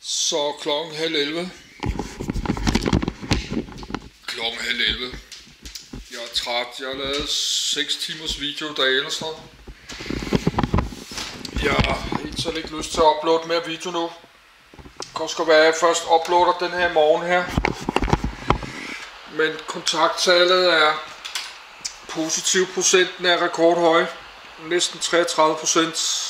Så klokken 10:30. Jeg er træt. Jeg har lavet 6 timers video i dag eller sådan noget. Jeg har helt så ikke lyst til at uploade mere video nu. Det kan også være, at jeg først uploader den her morgen her. Men kontakttallet er positiv, procenten er rekordhøj. Næsten 33%.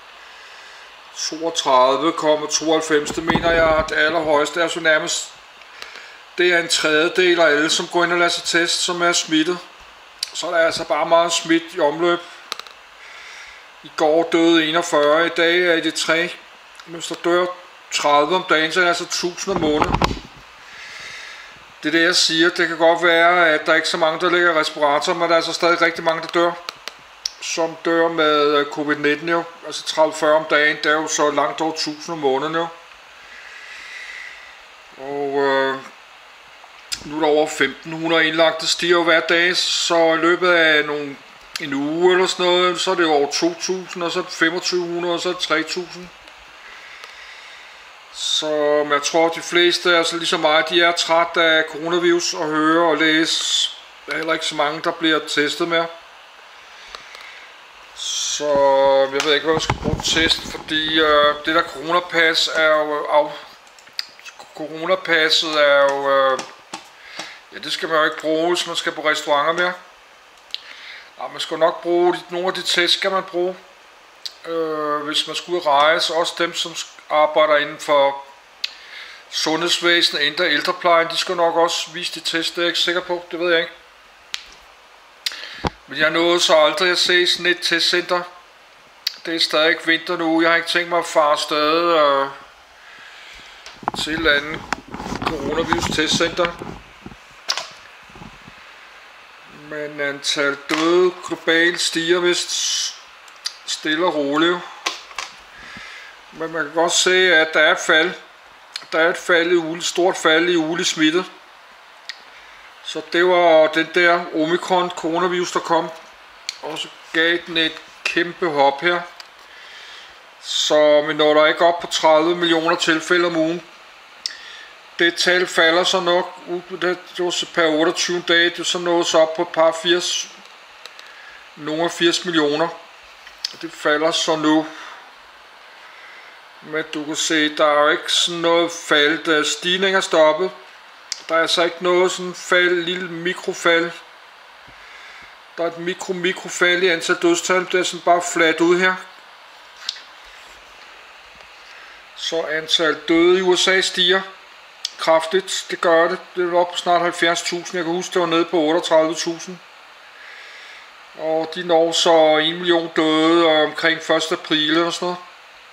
32,92, det mener jeg er det allerhøjeste. Altså nærmest, det er en tredjedel af alle, som går ind og lader sig teste, som er smittet. Så er der altså bare meget smidt i omløb. I går døde 41, i dag er det 3. Hvis der dør 30 om dagen, så er det altså 1000 om måneden. Det er det, jeg siger. Det kan godt være, at der ikke er så mange, der ligger i respirator, men der er altså stadig rigtig mange, der dør. Som dør med covid-19 jo. Altså 30-40 om dagen, det er jo så langt over 1000 om måneden jo. Og nu er der over 1500 indlagte, stiger jo hver dag, så i løbet af en uge eller sådan noget, så er det jo over 2000, og så er det 2500, og så er det 3000. Så jeg tror, at de fleste, altså ligesom mig, de er træt af coronavirus og høre og læse. Der er heller ikke så mange, der bliver testet mere. Så jeg ved ikke, hvad jeg skal bruge test, fordi det der coronapas er jo coronapasset er jo ja, det skal man jo ikke bruge, hvis man skal på restauranter mere. Nej, man skal nok bruge nogle af de test skal man bruge, hvis man skulle rejse. Også dem, som arbejder inden for sundhedsvæsenet, ældreplejen, de skal nok også vise de test. Det er jeg ikke sikker på, det ved jeg ikke. Men jeg nåede så aldrig at se sådan et testcenter. Det er stadig vinter nu. Jeg har ikke tænkt mig at fare afsted til et eller andet coronavirus testcenter. Men antal døde globalt stiger vist stille og roligt. Men man kan godt se, at der er et fald. Der er et stort fald i ugelig smitte. Så det var den der Omicron coronavirus, der kom. Og så gav den et kæmpe hop her. Så vi når der ikke op på 30 millioner tilfælde om ugen. Det tal falder så nok ud, det var per 28 dage, det så nåede så op på et par 80, nogle 80 millioner. Det falder så nu. Men du kan se, der er jo ikke sådan noget fald, der stigning er stoppet. Der er altså ikke noget sådan fald, lille mikrofald. Der er et mikrofald i antal dødstal, det er sådan bare fladt ud her. Så antal døde i USA stiger kraftigt, det gør det. Det er op på snart 70.000, jeg kan huske, det var nede på 38.000. Og de når så 1 million døde omkring 1. april og sådan noget.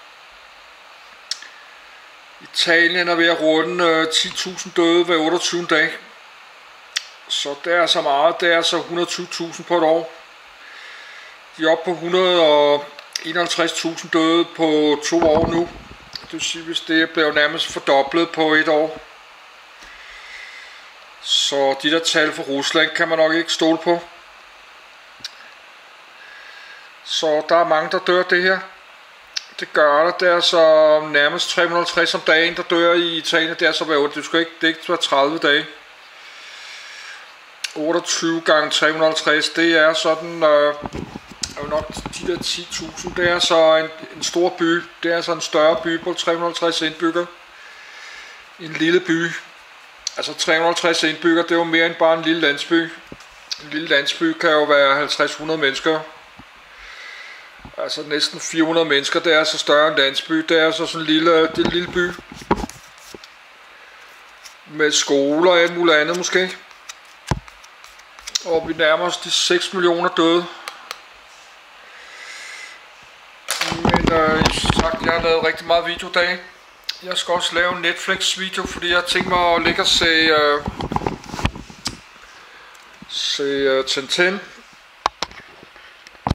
Italien er ved at runde 10.000 døde hver 28 dage. Så det er så meget, det er så 120.000 på et år. De er oppe på 151.000 døde på 2 år nu. Det vil sige, hvis det bliver nærmest fordoblet på et år. Så de der tal for Rusland kan man nok ikke stole på. Så der er mange, der dør det her. Det gør det. Det er så nærmest 350 om dagen, der dør i Italien. Det er så det er ikke 30 dage. 28 gange 350, det er sådan er jo nok de der 10.000. Det er så en stor by. Det er så en større by på 350 indbyggere. En lille by. Altså 350 indbyggere, det er jo mere end bare en lille landsby. En lille landsby kan jo være 50-100 mennesker. Altså næsten 400 mennesker, det er så større end landsby. Det er så sådan en lille by. Med skoler og alt muligt andet måske. Og vi nærmer os de 6 millioner døde. Men sagt, jeg har lavet rigtig meget video i dag. Jeg skal også lave en Netflix video, fordi jeg tænker mig at ligge og se Tintin.